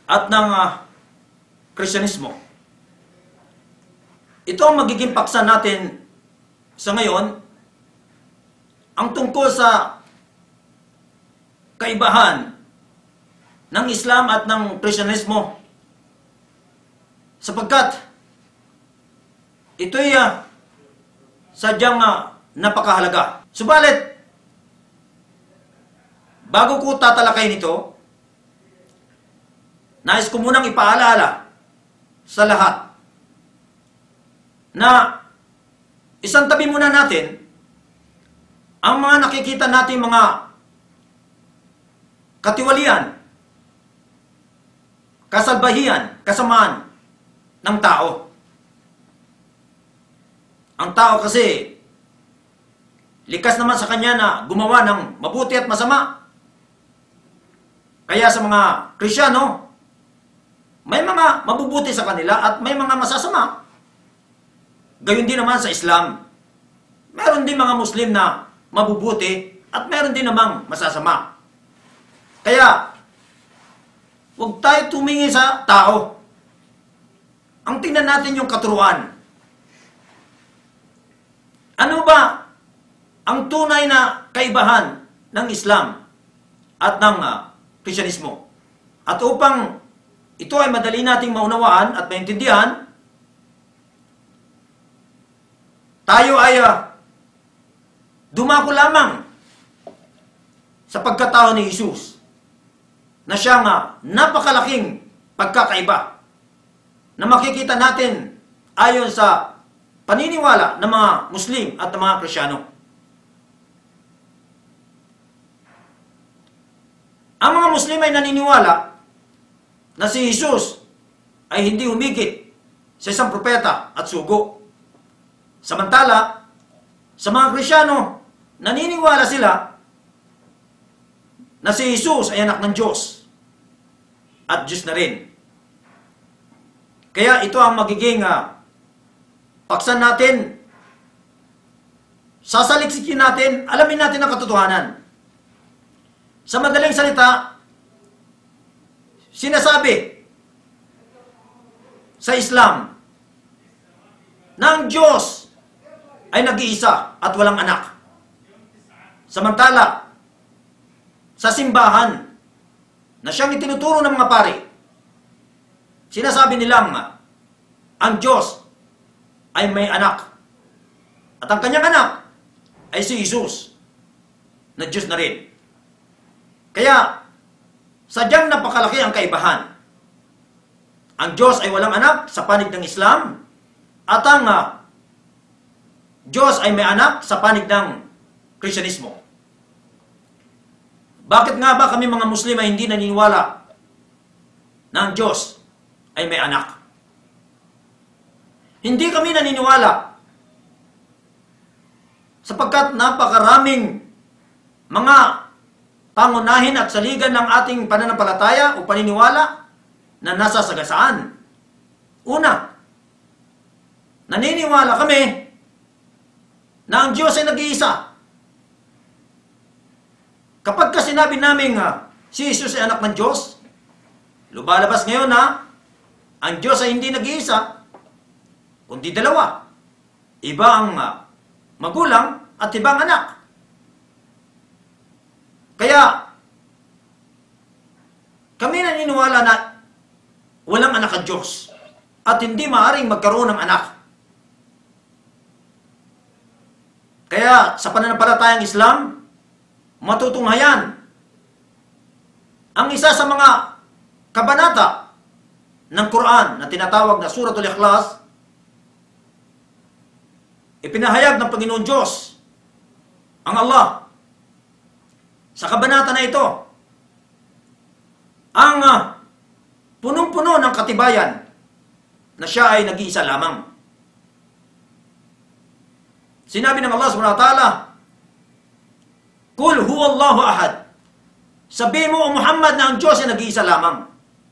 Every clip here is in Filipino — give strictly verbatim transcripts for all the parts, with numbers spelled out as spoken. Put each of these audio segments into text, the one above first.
at ng uh, Kristyanismo. Ito ang magiging paksa natin sa ngayon, ang tungkol sa kaibahan ng Islam at ng Kristyanismo, sapagkat ito'y uh, sadyang uh, napakahalaga. Subalit, bago ko tatalakayin ito, nais ko munang ipaalala sa lahat na isang tabi muna natin ang mga nakikita natin mga katiwalian, kasalbahian, kasamaan ng tao. Ang tao kasi likas naman sa kanya na gumawa ng mabuti at masama. Kaya sa mga Kristiyano, may mga mabubuti sa kanila at may mga masasama. Gayon din naman sa Islam. Meron din mga Muslim na mabubuti at meron din namang masasama. Kaya, huwag tayo tumingin sa tao. Ang tingnan natin yung katuruan. Ano ba ang tunay na kaibahan ng Islam at ng uh, Kristyanismo? At upang ito ay madali nating maunawaan at maintindihan, tayo ay uh, dumako lamang sa pagkatao ni Jesus na siyang uh, napakalaking pagkakaiba na makikita natin ayon sa paniniwala ng mga Muslim at ng mga Kristiyano. Ang mga Muslim ay naniniwala na si Jesus ay hindi humigit sa isang propeta at sugo. Samantala, sa mga Kristiyano, naniniwala sila na si Jesus ay anak ng Diyos at Diyos na rin. Kaya ito ang magiging uh, paksan natin, sasaliksikin natin, alamin natin ang katotohanan. Sa madaling salita, sinasabi sa Islam na ang Diyos ay nag-iisa at walang anak. Samantala, sa simbahan na siyang itinuturo ng mga pari, sinasabi nilang ang Diyos ay may anak. At ang kanyang anak ay si Jesus na Diyos na rin. Kaya, sadyang napakalaki ang kaibahan. Ang Diyos ay walang anak sa panig ng Islam at ang uh, Diyos ay may anak sa panig ng Kristyanismo. Bakit nga ba kami mga Muslim ay hindi naniniwala na ang Diyos ay may anak? Hindi kami naniniwala sapagkat napakaraming mga pangunahin at saligan ng ating pananampalataya o paniniwala na nasa sagasaan. Una, naniniwala kami na ang Diyos ay nag-iisa. Kapag ka sinabi namin uh, si Jesus ay anak ng Diyos, lumalabas ngayon na ang Diyos ay hindi nag-iisa, kundi dalawa. Iba ang uh, magulang at ibang anak. Kaya, kami naniniwala na walang anak ang Diyos at hindi maaaring magkaroon ng anak. Kaya, sa pananampalatayang Islam, matutunghayan ang isa sa mga kabanata ng Quran na tinatawag na Suratul Ikhlas, ipinahayag ng Panginoon Diyos, ang Allah, sa kabanata na ito, ang uh, punong-puno ng katibayan na siya ay nag-iisa lamang. Sinabi ng Allah subhanahu wa ta'ala, Kul huwallahu ahad. Sabihin mo, O Muhammad, na ang Diyos ay nag-iisa lamang.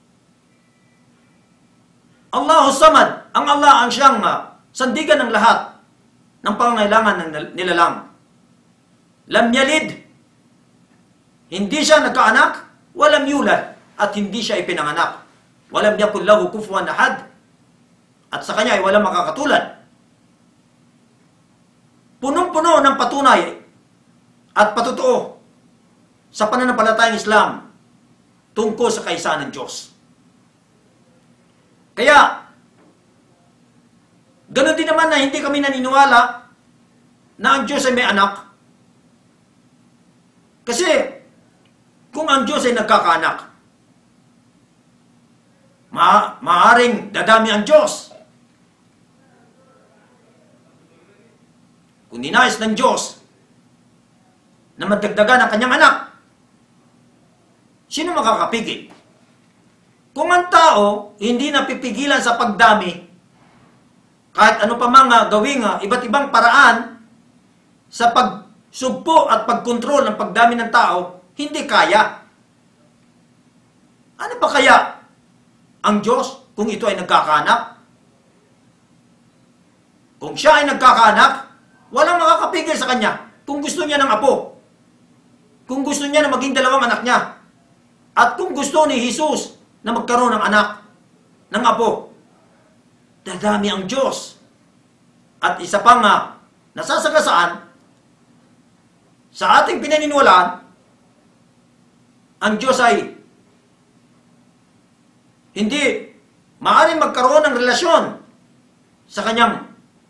Allahu samad. Ang Allah ang siyang uh, sandigan ng lahat ng pangangailangan ng nilalang. Lam yalid. Hindi siya nagkaanak. Walam yulad. At hindi siya ipinanganak. Walam yakul lahu kufuwan ahad. At sa kanya ay walang makakatulad. Punong-puno ng patunay at patotoo sa pananampalatayang Islam tungkol sa kaisa ng Diyos. Kaya, ganoon din naman na hindi kami naniniwala na ang Diyos ay may anak. Kasi, kung ang Diyos ay nagkakaanak, ma maaring dadami ang Diyos. Kung ninais ng Diyos na madagdagan ang kanyang anak, sino makakapigil? Kung ang tao hindi napipigilan sa pagdami, kahit ano pa mga gawing iba't ibang paraan sa pagsugpo at pagkontrol ng pagdami ng tao, hindi kaya. Ano ba kaya ang Diyos kung ito ay nagkakaanak? Kung siya ay nagkakaanak, walang makakapigil sa kanya kung gusto niya ng apo. Kung gusto niya na maging dalawang anak niya. At kung gusto ni Jesus na magkaroon ng anak, ng apo, dadami ang Diyos. At isa pang uh, nasasagasaan, sa ating pinaniniwalaan, ang Diyos ay hindi maaaring magkaroon ng relasyon sa kanyang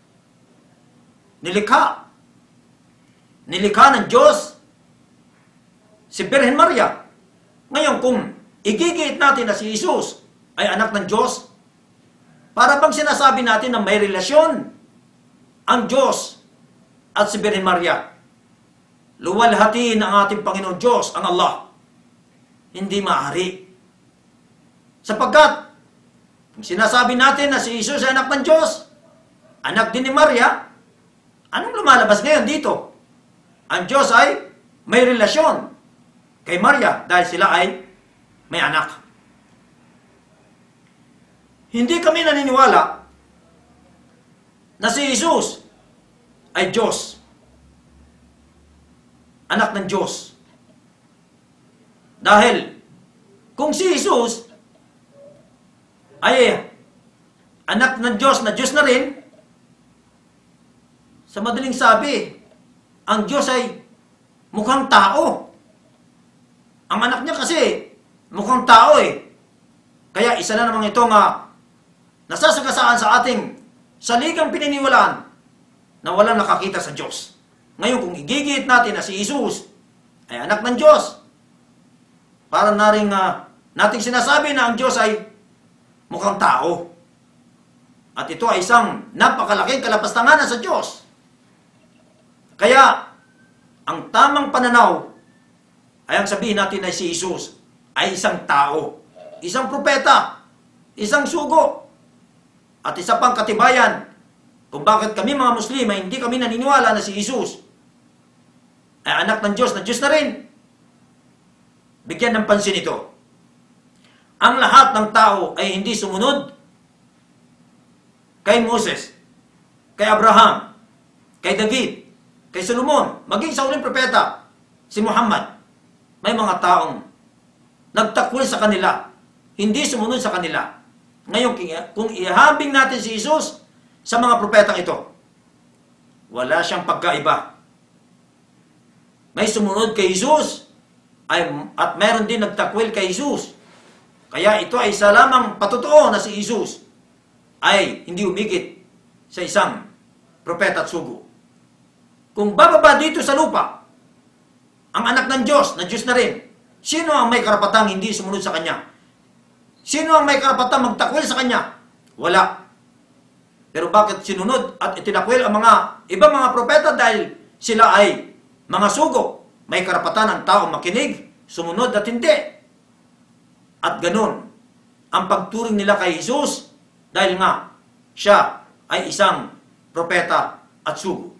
nilikha. Nilikha ng Diyos si Birhen Maria. Ngayon, kung igigit natin na si Jesus ay anak ng Diyos, para bang sinasabi natin na may relasyon ang Diyos at si Birhen Maria? Luwalhatiin ang ating Panginoon Diyos, ang Allah. Hindi maaari. Sapagkat, kung sinasabi natin na si Jesus ay anak ng Diyos, anak din ni Maria, anong lumalabas ngayon dito? Ang Diyos ay may relasyon kay Maria dahil sila ay may anak. Hindi kami naniniwala na si Jesus ay Diyos. Anak ng Diyos. Dahil kung si Jesus ay anak ng Diyos na Diyos na rin, sa madaling sabi, ang Diyos ay mukhang tao. Ang anak niya kasi mukhang tao eh. Kaya isa na namang ito nga nasasagasaan sa ating saligang pininiwalaan na walang nakakita sa Diyos. Ngayon, kung igigit natin na si Jesus ay anak ng Diyos, para na rin uh, nating sinasabi na ang Diyos ay mukhang tao. At ito ay isang napakalaking kalapastanganan sa Diyos. Kaya, ang tamang pananaw ay ang sabihin natin na si Jesus ay isang tao, isang propeta, isang sugo, at isa pang katibayan kung bakit kami mga Muslim ay hindi kami naniniwala na si Jesus ay anak ng Diyos na Diyos na rin. Bigyan ng pansin ito. Ang lahat ng tao ay hindi sumunod kay Moses, kay Abraham, kay David, kay Solomon, maging sa uling propeta, si Muhammad. May mga taong nagtakwil sa kanila, hindi sumunod sa kanila. Ngayon, kung ihambing natin si Jesus sa mga propetang ito, wala siyang pagkaiba. May sumunod kay Jesus ay, at meron din nagtakwil kay Jesus. Kaya ito ay isa lamang patotoo na si Jesus ay hindi umigit sa isang propeta at sugo. Kung bababa dito sa lupa, ang anak ng Diyos, na Diyos na rin, sino ang may karapatang hindi sumunod sa Kanya? Sino ang may karapatang magtakwil sa Kanya? Wala. Pero bakit sinunod at itinakwil ang mga ibang mga propeta dahil sila ay mga sugo? May karapatan ang tao makinig, sumunod at hindi. At ganun, ang pagturing nila kay Jesus dahil nga siya ay isang propeta at sugo.